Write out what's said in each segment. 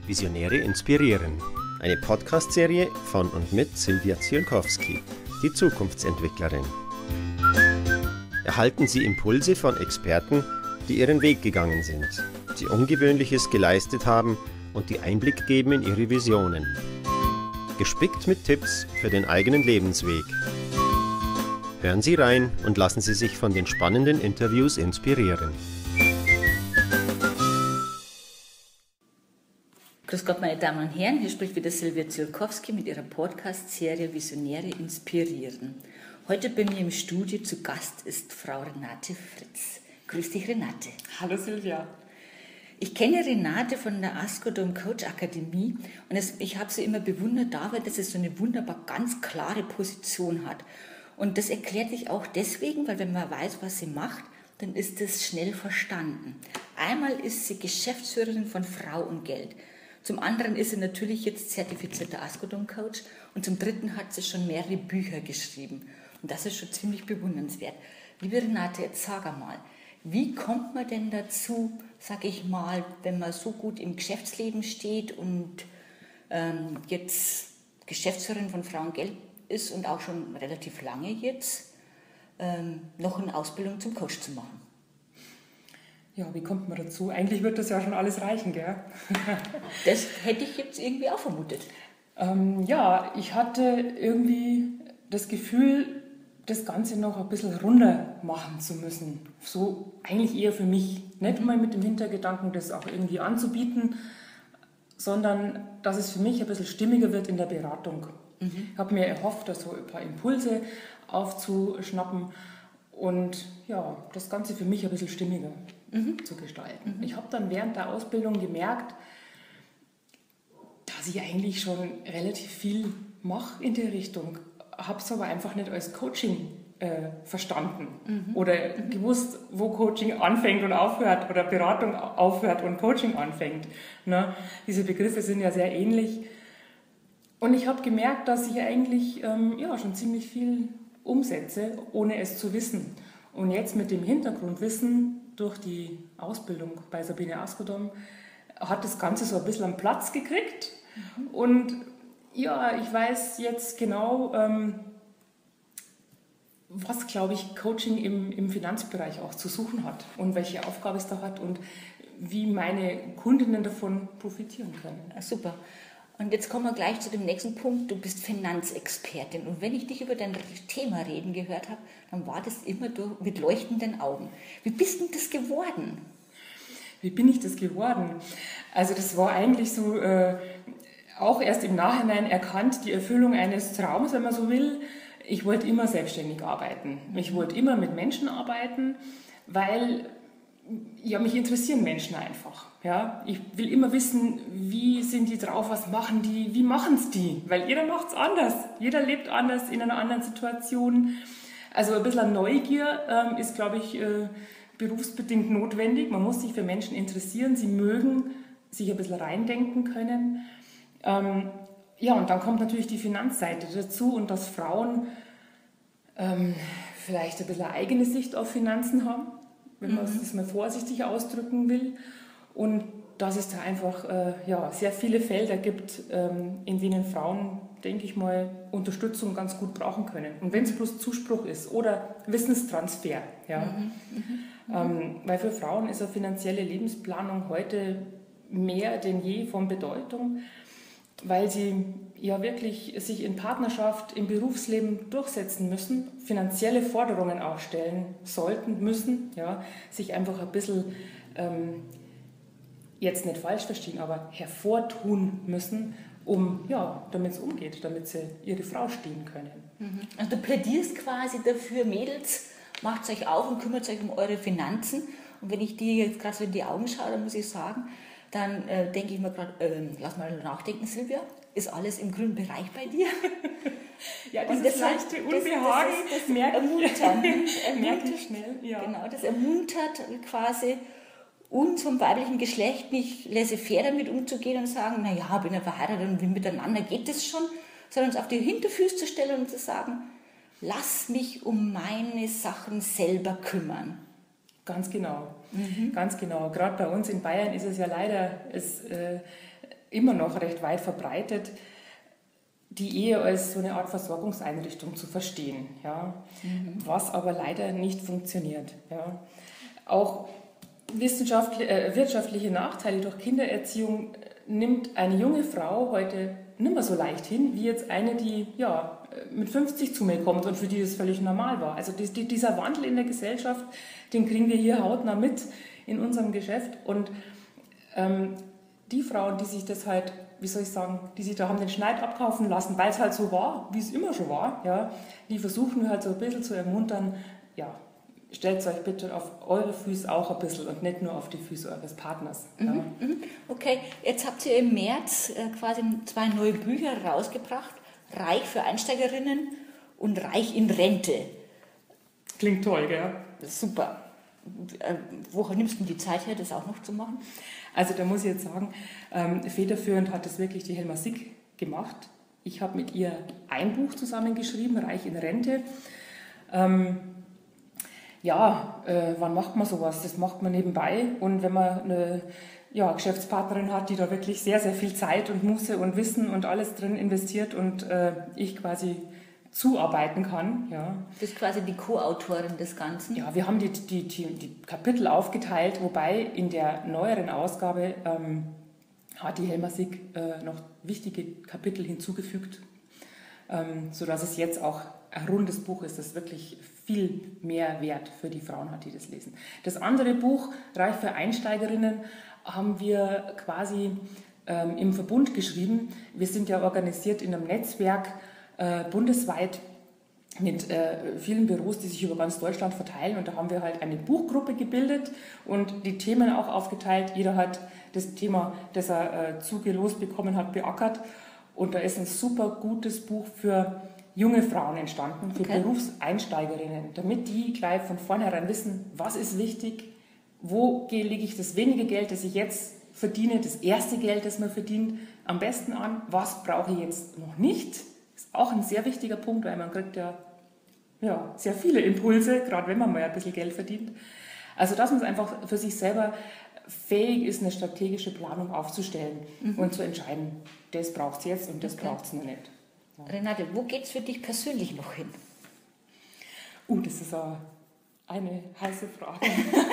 Visionäre inspirieren. Eine Podcast-Serie von und mit Sylvia Ziolkowski, die Zukunftsentwicklerin. Erhalten Sie Impulse von Experten, die ihren Weg gegangen sind, die Ungewöhnliches geleistet haben und die Einblick geben in ihre Visionen. Gespickt mit Tipps für den eigenen Lebensweg. Hören Sie rein und lassen Sie sich von den spannenden Interviews inspirieren. Grüß Gott, meine Damen und Herren, hier spricht wieder Sylvia Ziolkowski mit ihrer Podcast-Serie Visionäre inspirieren. Heute bei mir im Studio zu Gast ist Frau Renate Fritz. Grüß dich, Renate. Hallo, Sylvia. Ich kenne Renate von der Askodom Coach Akademie und ich habe sie immer bewundert dabei, dass sie so eine wunderbar ganz klare Position hat. Und das erklärt sich auch deswegen, weil wenn man weiß, was sie macht, dann ist es schnell verstanden. Einmal ist sie Geschäftsführerin von Frau und Geld. Zum anderen ist sie natürlich jetzt zertifizierter Askodom-Coach und zum dritten hat sie schon mehrere Bücher geschrieben. Und das ist schon ziemlich bewundernswert. Liebe Renate, jetzt sag einmal, wie kommt man denn dazu, sag ich mal, wenn man so gut im Geschäftsleben steht und jetzt Geschäftsführerin von Frau und Geld ist und auch schon relativ lange jetzt, noch eine Ausbildung zum Coach zu machen? Ja, wie kommt man dazu? Eigentlich wird das ja schon alles reichen, gell? Das hätte ich jetzt irgendwie auch vermutet. Ja, ich hatte irgendwie das Gefühl, das Ganze noch ein bisschen runder machen zu müssen. So eigentlich eher für mich. Nicht mal mit dem Hintergedanken, das auch irgendwie anzubieten, sondern dass es für mich ein bisschen stimmiger wird in der Beratung. Ich habe mir erhofft, da so ein paar Impulse aufzuschnappen und ja, das Ganze für mich ein bisschen stimmiger zu gestalten. Ich habe dann während der Ausbildung gemerkt, dass ich eigentlich schon relativ viel mache in der Richtung, habe es aber einfach nicht als Coaching verstanden oder gewusst, wo Coaching anfängt und aufhört oder Beratung aufhört und Coaching anfängt. Ne? Diese Begriffe sind ja sehr ähnlich. Und ich habe gemerkt, dass ich eigentlich schon ziemlich viel umsetze, ohne es zu wissen. Und jetzt mit dem Hintergrundwissen durch die Ausbildung bei Sabine Askodom hat das Ganze so ein bisschen einen Platz gekriegt. Und ja, ich weiß jetzt genau, was, glaube ich, Coaching im Finanzbereich auch zu suchen hat und welche Aufgabe es da hat und wie meine Kundinnen davon profitieren können. Super. Und jetzt kommen wir gleich zu dem nächsten Punkt. Du bist Finanzexpertin. Und wenn ich dich über dein Thema reden gehört habe, dann war das immer mit leuchtenden Augen. Wie bist denn das geworden? Wie bin ich das geworden? Also das war eigentlich so, auch erst im Nachhinein erkannt, die Erfüllung eines Traums, wenn man so will. Ich wollte immer selbstständig arbeiten. Ich wollte immer mit Menschen arbeiten, weil ja, mich interessieren Menschen einfach. Ja? Ich will immer wissen, wie sind die drauf, was machen die, wie machen es die? Weil jeder macht es anders. Jeder lebt anders in einer anderen Situation. Also ein bisschen Neugier ist, glaube ich, berufsbedingt notwendig. Man muss sich für Menschen interessieren. Sie mögen sich ein bisschen reindenken können. Ja, und dann kommt natürlich die Finanzseite dazu und dass Frauen vielleicht ein bisschen eine eigene Sicht auf Finanzen haben, wenn man es mal vorsichtig ausdrücken will. Und dass es da einfach sehr viele Felder gibt, in denen Frauen, denke ich mal, Unterstützung ganz gut brauchen können. Und wenn es bloß Zuspruch ist oder Wissenstransfer. Ja. Weil für Frauen ist eine finanzielle Lebensplanung heute mehr denn je von Bedeutung, weil sie ja wirklich sich in Partnerschaft, im Berufsleben durchsetzen müssen, finanzielle Forderungen auch stellen sollten, müssen, ja, sich einfach ein bisschen, jetzt nicht falsch verstehen, aber hervortun müssen, damit es umgeht, damit sie ihre Frau stehen können. Also du plädierst quasi dafür, Mädels, macht euch auf und kümmert euch um eure Finanzen. Und wenn ich dir jetzt gerade so in die Augen schaue, dann muss ich sagen, dann denke ich mir gerade, lass mal nachdenken, Sylvia, ist alles im grünen Bereich bei dir? Ja, dieses leichte Unbehagen, das ermuntert schnell. Ja. Genau, das ermuntert quasi uns vom weiblichen Geschlecht nicht laissez-faire damit umzugehen und sagen, naja, bin ja verheiratet und wir miteinander, geht das schon? Sondern uns auf die Hinterfüße zu stellen und zu sagen, lass mich um meine Sachen selber kümmern. Ganz genau, ganz genau. Gerade bei uns in Bayern ist es ja leider immer noch recht weit verbreitet, die Ehe als so eine Art Versorgungseinrichtung zu verstehen, ja, was aber leider nicht funktioniert. Ja. Auch wirtschaftliche Nachteile durch Kindererziehung nimmt eine junge Frau heute nicht mehr so leicht hin, wie jetzt eine, die mit 50 zu mir kommt und für die das völlig normal war. Also dieser Wandel in der Gesellschaft, den kriegen wir hier hautnah mit in unserem Geschäft. Und die Frauen, die sich das halt, wie soll ich sagen, die sich da haben den Schneid abkaufen lassen, weil es halt so war, wie es immer schon war, ja, die versuchen wir halt so ein bisschen zu ermuntern, ja, stellt euch bitte auf eure Füße auch ein bisschen und nicht nur auf die Füße eures Partners. Ja. Okay, jetzt habt ihr im März quasi 2 neue Bücher rausgebracht, Reich für Einsteigerinnen und Reich in Rente. Klingt toll, gell? Super. Woher nimmst du die Zeit her, das auch noch zu machen? Also da muss ich jetzt sagen, federführend hat das wirklich die Helma Sick gemacht. Ich habe mit ihr ein Buch zusammengeschrieben, Reich in Rente. Wann macht man sowas? Das macht man nebenbei. Und wenn man eine Geschäftspartnerin hat, die da wirklich sehr, sehr viel Zeit und Muße und Wissen und alles drin investiert und ich quasi zuarbeiten kann. Ja. Du bist quasi die Co-Autorin des Ganzen. Ja, wir haben die Kapitel aufgeteilt, wobei in der neueren Ausgabe hat die Helma Sick noch wichtige Kapitel hinzugefügt, sodass es jetzt auch ein rundes Buch ist, das wirklich viel mehr Wert für die Frauen hat, die das lesen. Das andere Buch, Reich für Einsteigerinnen, haben wir quasi im Verbund geschrieben. Wir sind ja organisiert in einem Netzwerk bundesweit mit vielen Büros, die sich über ganz Deutschland verteilen. Und da haben wir halt eine Buchgruppe gebildet und die Themen auch aufgeteilt. Jeder hat das Thema, das er zugelost bekommen hat, beackert. Und da ist ein super gutes Buch für junge Frauen entstanden, für Berufseinsteigerinnen, damit die gleich von vornherein wissen, was ist wichtig, wo lege ich das wenige Geld, das ich jetzt verdiene, das erste Geld, das man verdient, am besten an, was brauche ich jetzt noch nicht. Das ist auch ein sehr wichtiger Punkt, weil man kriegt ja sehr viele Impulse, gerade wenn man mal ein bisschen Geld verdient. Also dass man es einfach für sich selber fähig ist, eine strategische Planung aufzustellen und zu entscheiden, das braucht es jetzt und das braucht es noch nicht. Ja. Renate, wo geht es für dich persönlich noch hin? Das ist eine heiße Frage.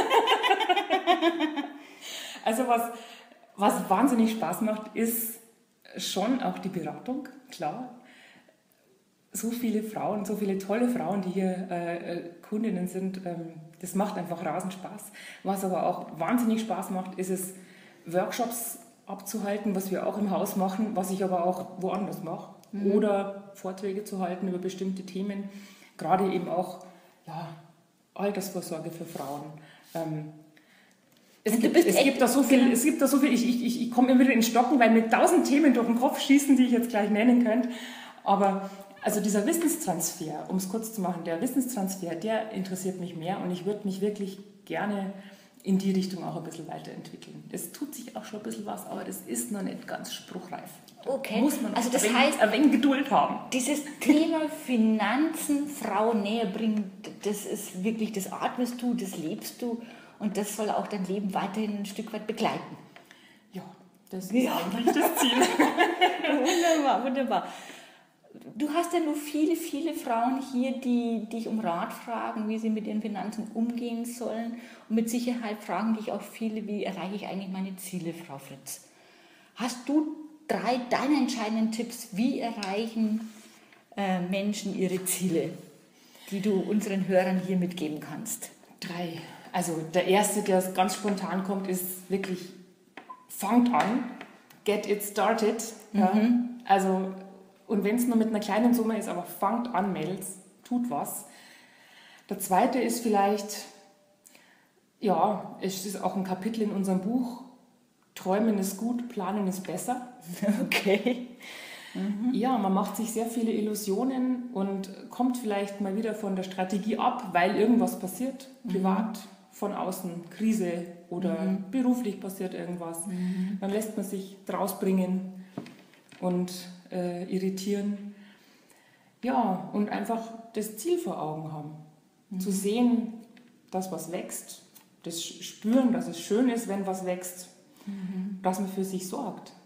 Also was wahnsinnig Spaß macht, ist schon auch die Beratung, klar. So viele Frauen, so viele tolle Frauen, die hier Kundinnen sind, das macht einfach rasend Spaß. Was aber auch wahnsinnig Spaß macht, ist es, Workshops abzuhalten, was wir auch im Haus machen, was ich aber auch woanders mache. Oder Vorträge zu halten über bestimmte Themen, gerade eben auch Altersvorsorge für Frauen. Es gibt da so viel, ich komme immer wieder ins Stocken, weil mir 1000 Themen durch den Kopf schießen, die ich jetzt gleich nennen könnte. Aber also dieser Wissenstransfer, um es kurz zu machen, der Wissenstransfer, der interessiert mich mehr und ich würde mich wirklich gerne in die Richtung auch ein bisschen weiterentwickeln. Es tut sich auch schon ein bisschen was, aber das ist noch nicht ganz spruchreif. Okay, Muss man also das heißt, ein wenig Geduld haben. Dieses Thema Finanzen Frauen näher bringen, das ist wirklich, das atmest du, das lebst du und das soll auch dein Leben weiterhin ein Stück weit begleiten. Ja, das ist eigentlich das Ziel. Wunderbar, wunderbar. Du hast ja nur viele, viele Frauen hier, die dich um Rat fragen, wie sie mit ihren Finanzen umgehen sollen. Und mit Sicherheit fragen dich auch viele, wie erreiche ich eigentlich meine Ziele, Frau Fritz? Hast du 3 deiner entscheidenden Tipps, wie erreichen Menschen ihre Ziele, die du unseren Hörern hier mitgeben kannst? 3. Also der erste, der ganz spontan kommt, ist wirklich, fangt an, get it started. Ja? Also, und wenn es nur mit einer kleinen Summe ist, aber fangt an, Mädels, tut was. Der zweite ist vielleicht, es ist auch ein Kapitel in unserem Buch, Träumen ist gut, Planen ist besser. Okay. Ja, man macht sich sehr viele Illusionen und kommt vielleicht mal wieder von der Strategie ab, weil irgendwas passiert, privat, von außen, Krise oder beruflich passiert irgendwas. Dann lässt man sich draus bringen und irritieren. Ja, und einfach das Ziel vor Augen haben. Zu sehen, dass was wächst, das Spüren, dass es schön ist, wenn was wächst, dass man für sich sorgt.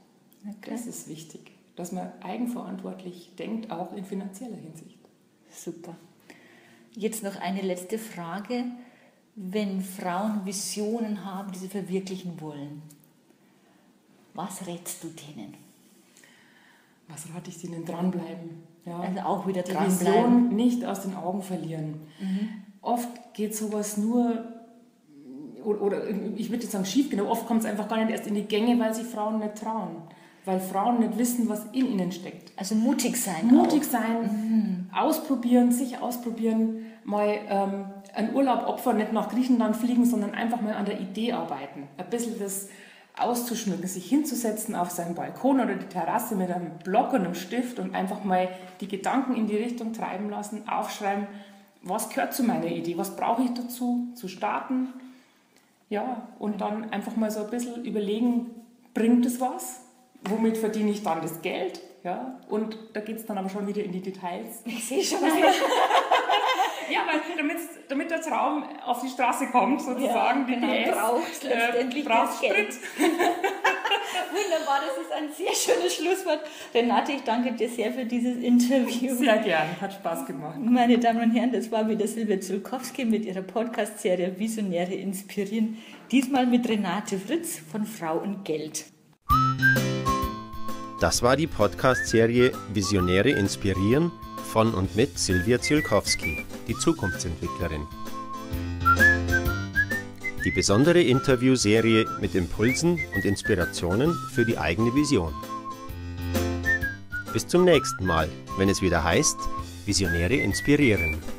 Okay. Das ist wichtig, dass man eigenverantwortlich denkt, auch in finanzieller Hinsicht. Super. Jetzt noch eine letzte Frage. Wenn Frauen Visionen haben, die sie verwirklichen wollen, was rätst du denen? Was rate ich denen? Dranbleiben. Ja. Also auch wieder die dranbleiben. Vision nicht aus den Augen verlieren. Oft geht sowas nur, oder ich würde jetzt sagen schief, genau, oft kommt es einfach gar nicht erst in die Gänge, weil sich Frauen nicht trauen. Weil Frauen nicht wissen, was in ihnen steckt. Also mutig sein. Mutig sein, ausprobieren, sich ausprobieren, mal einen Urlaub opfern, nicht nach Griechenland fliegen, sondern einfach mal an der Idee arbeiten. Ein bisschen das auszuschmücken, sich hinzusetzen auf seinen Balkon oder die Terrasse mit einem Block und einem Stift und einfach mal die Gedanken in die Richtung treiben lassen, aufschreiben, was gehört zu meiner Idee, was brauche ich dazu, zu starten. Ja, und dann einfach mal so ein bisschen überlegen, bringt es was? Womit verdiene ich dann das Geld? Ja, und da geht es dann aber schon wieder in die Details. Ich sehe schon. Ja, weil damit der Traum auf die Straße kommt, sozusagen, ja, genau, die PS, braucht letztendlich das Geld. Wunderbar, das ist ein sehr schönes Schlusswort. Renate, ich danke dir sehr für dieses Interview. Sehr gern, hat Spaß gemacht. Meine Damen und Herren, das war wieder Silvia Ziolkowski mit ihrer Podcast-Serie Visionäre inspirieren. Diesmal mit Renate Fritz von Frau und Geld. Das war die Podcast-Serie Visionäre inspirieren von und mit Silvia Ziolkowski, die Zukunftsentwicklerin. Die besondere Interviewserie mit Impulsen und Inspirationen für die eigene Vision. Bis zum nächsten Mal, wenn es wieder heißt, Visionäre inspirieren.